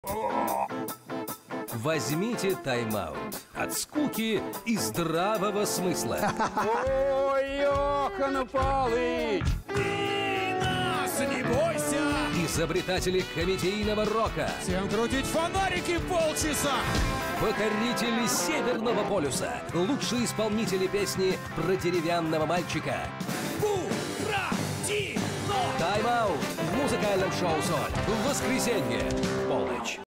Возьмите тайм-аут от скуки и здравого смысла. Ой, Йохан Палыч! Ты нас не бойся! Изобретатели комедийного рока. Всем крутить фонарики полчаса! Покорители Северного полюса. Лучшие исполнители песни про деревянного мальчика. Буратино! Тайм-аут в музыкальном шоу «Соль». В воскресенье в полночь.